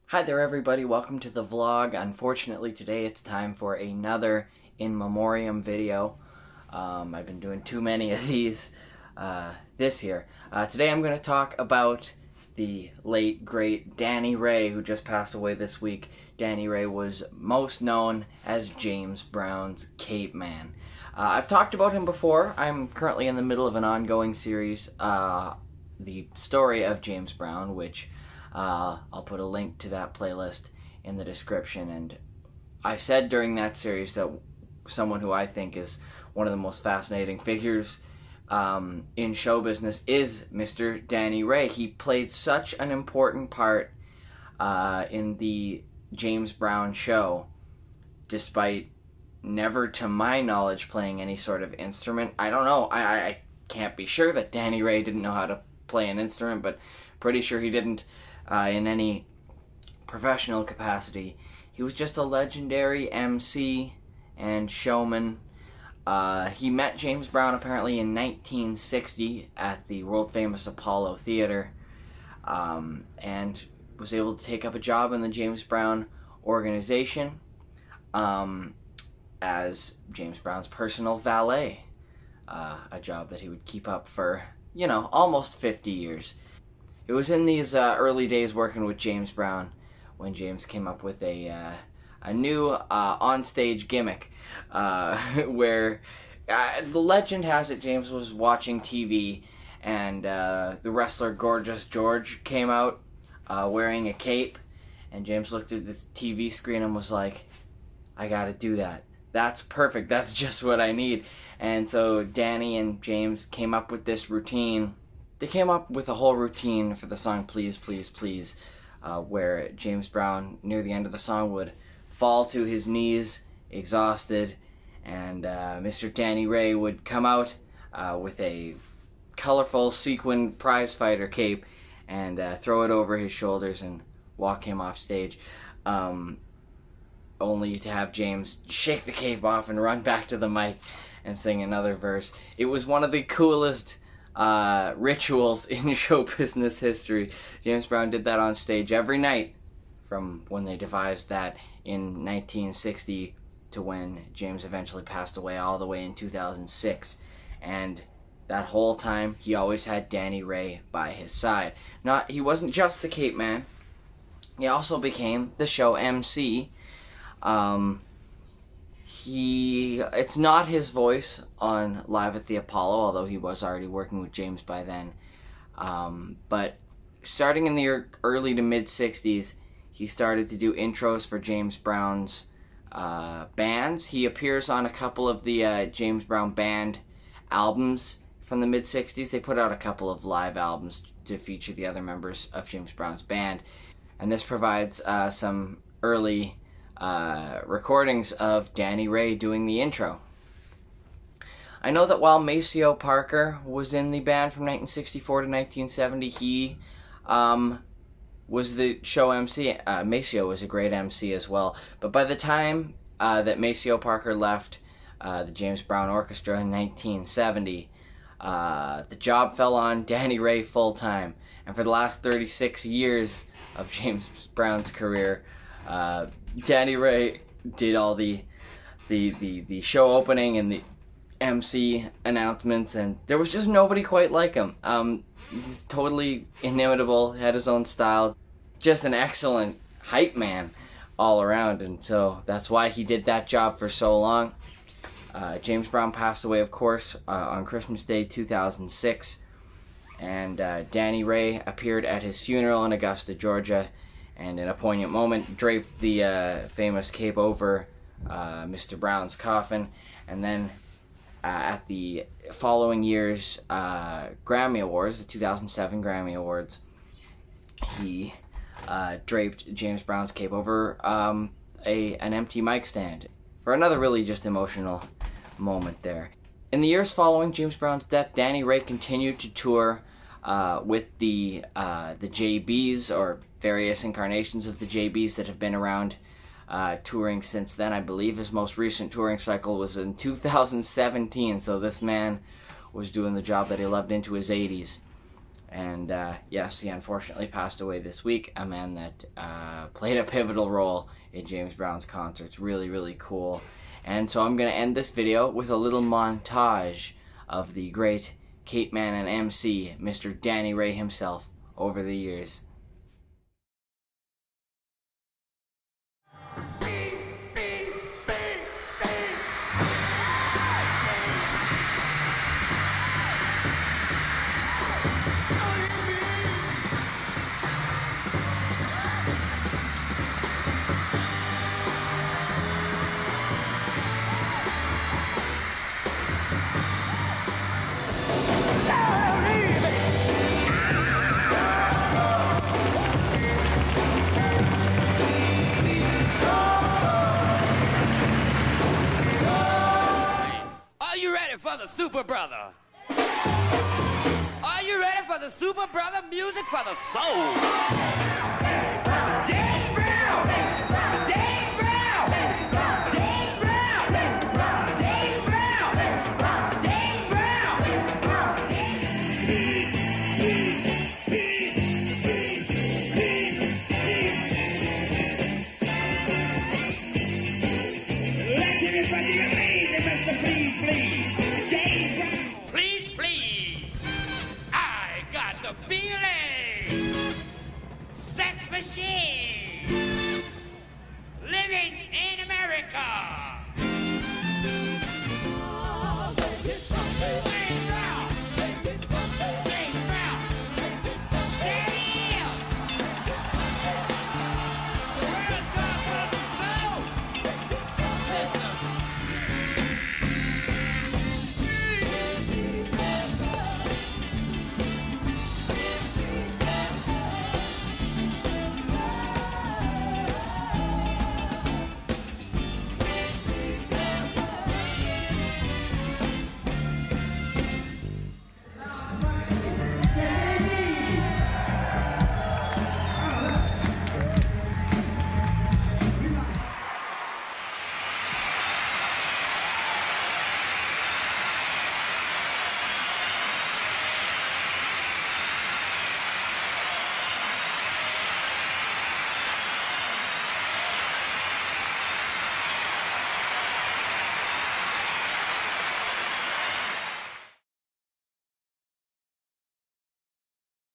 Hi there everybody, welcome to the vlog. Unfortunately today it's time for another in memoriam video. I've been doing too many of these this year. Today I'm going to talk about the late great Danny Ray, who just passed away this week. Danny Ray was most known as James Brown's Cape Man. I've talked about him before. I'm currently in the middle of an ongoing series, the story of James Brown, which I'll put a link to that playlist in the description. And I said during that series that someone who I think is one of the most fascinating figures in show business is Mr. Danny Ray. He played such an important part in the James Brown show, despite never, to my knowledge, playing any sort of instrument. I don't know. I can't be sure that Danny Ray didn't know how to play an instrument, but pretty sure he didn't in any professional capacity. He was just a legendary MC and showman. He met James Brown apparently in 1960 at the world-famous Apollo Theater, and was able to take up a job in the James Brown organization as James Brown's personal valet, a job that he would keep up for, you know, almost 50 years. It was in these early days working with James Brown when James came up with a new onstage gimmick where the legend has it James was watching TV and the wrestler Gorgeous George came out wearing a cape, and James looked at this TV screen and was like, I gotta do that. That's perfect. That's just what I need. And so Danny and James came up with this routine. They came up with a whole routine for the song Please, Please, Please, where James Brown, near the end of the song, would fall to his knees, exhausted, and Mr. Danny Ray would come out with a colorful sequin prizefighter cape and throw it over his shoulders and walk him off stage, only to have James shake the cape off and run back to the mic and sing another verse. It was one of the coolest rituals in show business history. James Brown did that on stage every night from when they devised that in 1960 to when James eventually passed away, all the way in 2006. And that whole time he always had Danny Ray by his side. He wasn't just the Cape Man, he also became the show MC. It's not his voice on Live at the Apollo, although he was already working with James by then. But starting in the early to mid-60s, he started to do intros for James Brown's bands. He appears on a couple of the James Brown Band albums from the mid-60s. They put out a couple of live albums to feature the other members of James Brown's band. And this provides some early recordings of Danny Ray doing the intro. I know that while Maceo Parker was in the band from 1964 to 1970, he was the show MC. Maceo was a great MC as well. But by the time that Maceo Parker left the James Brown Orchestra in 1970, the job fell on Danny Ray full time. And for the last 36 years of James Brown's career, Danny Ray did all the show opening and the MC announcements, and there was just nobody quite like him. He's totally inimitable, had his own style, just an excellent hype man all around, and so that's why he did that job for so long. James Brown passed away, of course, on Christmas Day 2006, and Danny Ray appeared at his funeral in Augusta, Georgia, and in a poignant moment draped the famous cape over Mr. Brown's coffin. And then at the following year's Grammy Awards, the 2007 Grammy Awards, he draped James Brown's cape over an empty mic stand for another really just emotional moment there. In the years following James Brown's death, Danny Ray continued to tour with the JBs, or various incarnations of the JBs that have been around touring since then. I believe his most recent touring cycle was in 2017, so this man was doing the job that he loved into his 80s. And yes, he unfortunately passed away this week. A man that played a pivotal role in James Brown's concerts. Really, really cool. And so I'm going to end this video with a little montage of the great Cape Man and MC, Mr. Danny Ray himself, over the years. For the Super Brother. Are you ready for the Super Brother music for the soul? James Brown! James Brown! James Brown! James Brown! James Brown! Let everybody amazing, Mr. Please, please. Feeling! Sex machine! Living in America!